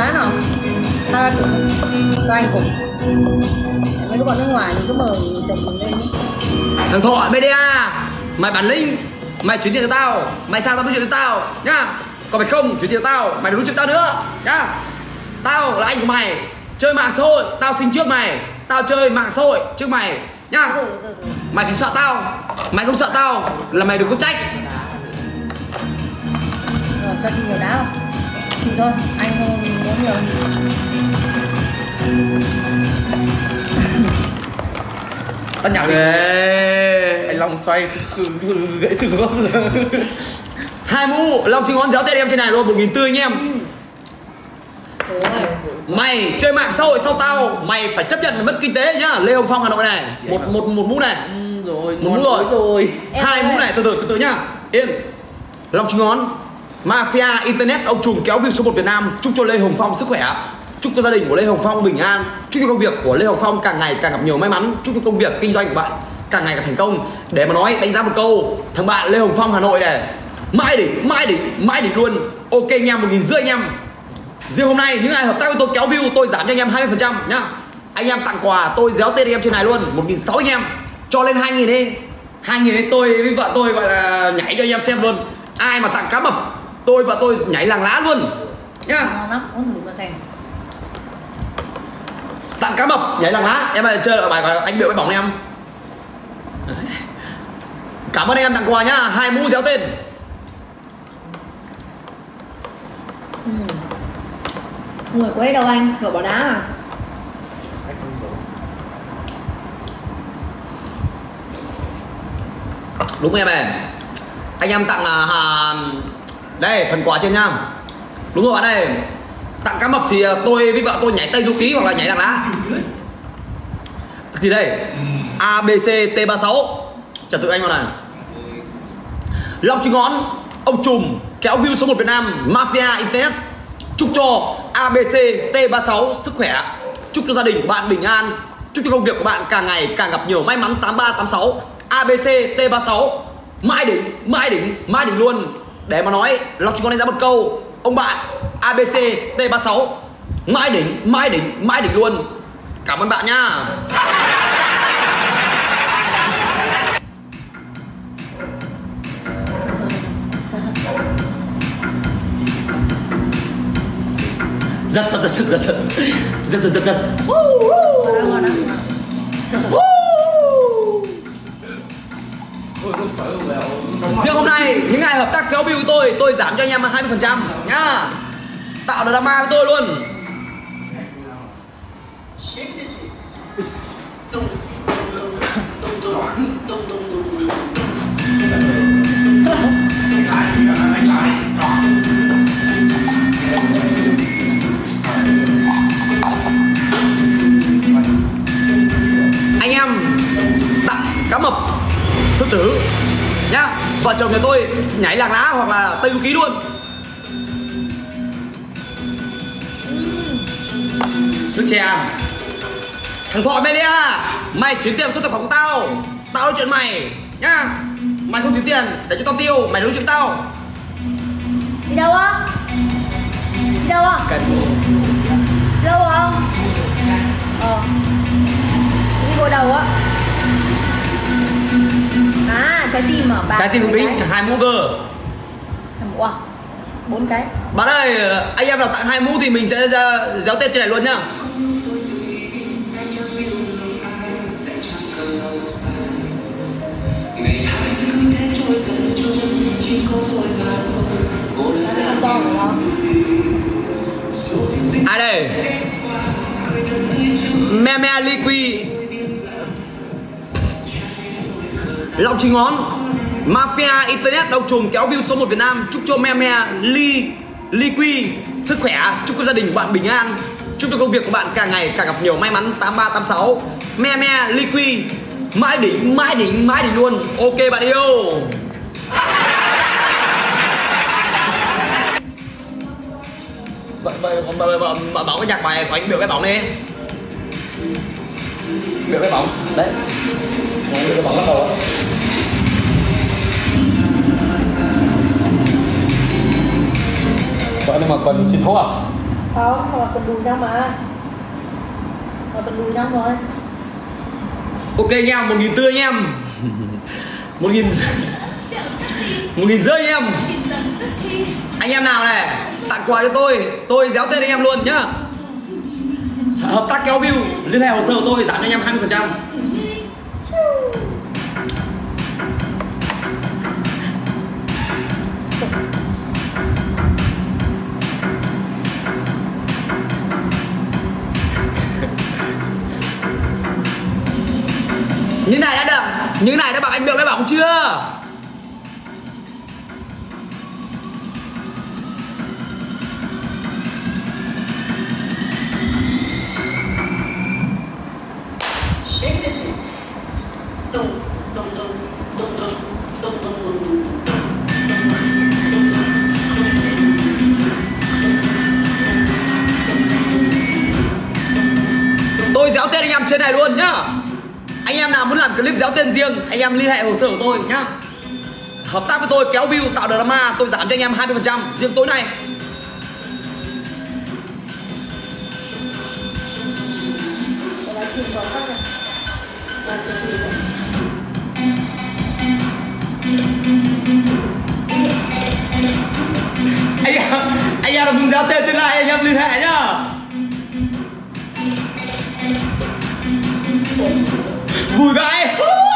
đá nào? Hai ba cùng. Cho anh cùng. Mấy cái bọn nước ngoài mình cứ mở chồng mình lên. Thằng Thọ Media, mày bản link, mày chuyển tiền cho tao, mày sang tao nói chuyện cho tao nhá. Còn mày không chuyển tiền cho tao, mày đừng nói chuyện tao nữa nhá. Tao là anh của mày, chơi mạng xã hội, tao sinh trước mày, tao chơi mạng xã hội trước mày nhá. Mày phải sợ tao, mày không sợ tao là mày đừng có trách. Rồi cho chị nhiều đá không? Thì thôi, anh không muốn nhiều. Tao nhào đi. Anh Long xoay gãy xương khớp rồi. Hai mũ Long Trinh Ngón déo tên em trên này luôn 1.400 anh em. Mày chơi mạng xã hội sau tao, mày phải chấp nhận mất kinh tế nhá. Lê Hồng Phong Hà Nội này, một mũ này. Rồi, một mũ rồi. Hai mũ này từ từ nhá. Yên. Long Trinh Ngón, Mafia Internet, ông trùm kéo view số 1 Việt Nam. Chúc cho Lê Hồng Phong sức khỏe. Chúc cho gia đình của Lê Hồng Phong bình an. Chúc cho công việc của Lê Hồng Phong càng ngày càng gặp nhiều may mắn. Chúc cho công việc kinh doanh của bạn càng ngày càng thành công. Để mà nói đánh giá một câu, thằng bạn Lê Hồng Phong Hà Nội này mãi đỉnh luôn. Ok anh em, 1.500 anh em. Riêng hôm nay những ai hợp tác với tôi kéo view tôi giảm cho anh em 20% nhá. Anh em tặng quà tôi déo tên anh em trên này luôn 1.600 anh em. Cho lên 2.000 đi. 2.000 ấy tôi với vợ tôi gọi là nhảy cho anh em xem luôn. Ai mà tặng cá mập tôi vợ tôi nhảy làng lá luôn nhá. Ngon lắm, uống thử mà xem. Tặng cá mập nhảy làng lá. Em ơi chơi lại bài anh biểu với bỏng em. Cảm ơn anh em tặng quà nhá. 2 mũ déo tên. Người quấy đâu anh, rồi bỏ đá à? Đúng em ơi. Anh em tặng đây phần quà trên nhá. Đúng rồi bạn ơi. Tặng cá mập thì tôi với vợ tôi nhảy Tây Du Ký hoặc là nhảy làng lá. Gì đây? ABC T36. Trật tự anh vào này. Long Trinh Ngón, ông trùm kéo view số 1 Việt Nam, Mafia Internet. Chúc cho ABC T36 sức khỏe. Chúc cho gia đình của bạn bình an. Chúc cho công việc của bạn càng ngày càng gặp nhiều may mắn. 8386 ABC T36 mãi đỉnh luôn. Để mà nói Long Trinh Ngón đánh giá một câu, ông bạn ABC T36 mãi đỉnh luôn. Cảm ơn bạn nhá. Giật. Riêng hôm nay những ai hợp tác kéo view với tôi giảm cho anh em 20% nhá. Tạo được drama với tôi luôn. Anh em tặng cá mập sư tử nhá. Vợ chồng nhà tôi nhảy làng lá hoặc là Tây Du Ký luôn. Nước chè. Thằng Thọ Media, mày chuyển tiền số tài khoản của tao, tao nói chuyện mày nhá. Mày không chuyển tiền để cho tao tiêu, mày nói chuyện tao. Đi đâu á? Đi đâu á? Lâu không? Đi gội đầu á. À, trái tim à? Trái tim cũng tính, 2 mũ cơ. 2 mũ à? 4 cái. Bạn ơi, anh em nào tặng 2 mũ thì mình sẽ déo tên trên này luôn nhá. Ai đây? Me Liqui, Long Trinh Ngón, Mafia Internet, ông trùm kéo view số 1 Việt Nam. Chúc cho Me Liqui sức khỏe. Chúc cho gia đình của bạn bình an. Chúc cho công việc của bạn càng ngày càng gặp nhiều may mắn. 8386 Me Liqui mãi đỉnh luôn. Ok bạn yêu. Bảo cái nhạc bài của anh biểu cái bóng đi. Biểu cái bóng đấy. Biểu cái bóng bắt đầu. Vậy nhưng mà cần xin thuốc à? Không, họ cần đùi nhau mà. Họ cần đùi nhau rồi. Ok anh em, 1.000 tươi anh em. 1.000 rơi anh em. Anh em nào này tặng quà cho tôi déo tên anh em luôn nhá. Hợp tác kéo view, liên hệ hồ sơ của tôi giảm cho anh em 20%. Như này đã được, như này đã bảo anh được mới bảo chưa? Tôi déo tên anh em trên này luôn nhá. Anh em nào muốn làm clip déo tên riêng, anh em liên hệ hồ sơ của tôi nhá. Hợp tác với tôi kéo view tạo drama, tôi giảm cho anh em 20% riêng tối nay. Anh em muốn déo tên trên này anh em liên hệ nhá. Vui vãi.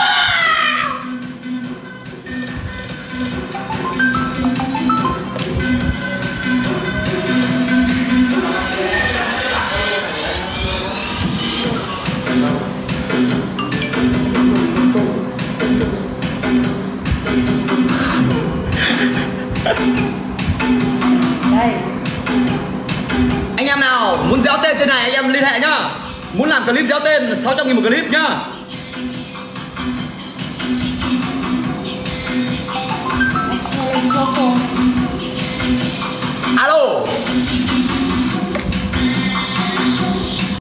Đây. Anh em nào muốn déo tên trên này anh em liên hệ nhá. Muốn làm clip déo tên 600.000 một clip nhá.